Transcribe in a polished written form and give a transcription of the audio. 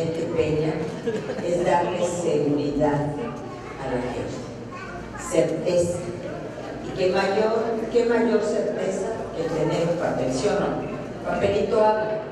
presidente Peña es darle seguridad a la gente, certeza. Y qué mayor certeza que tener un papel, ¿sí o no? Papelito habla.